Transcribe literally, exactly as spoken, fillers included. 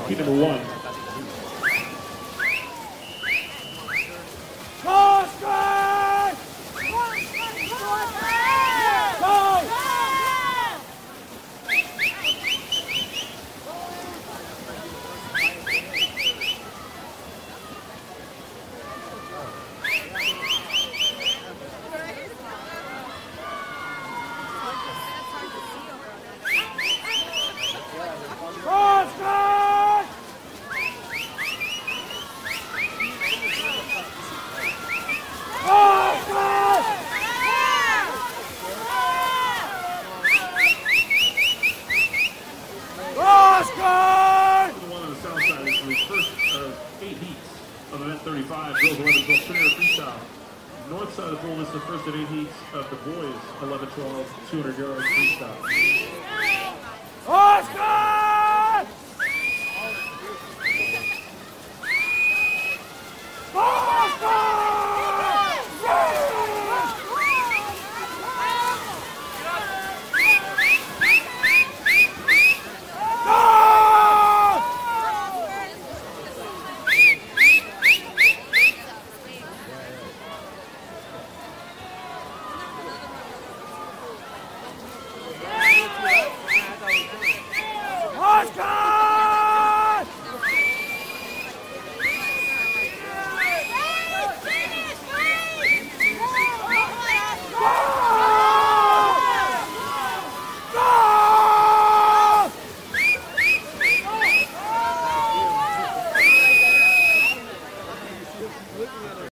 Heat number one. thirty-five, girls eleven twelve, Trinidad freestyle. North side of the pool is the first of eight heats of the boys eleven twelve, two hundred yards freestyle. Oscar!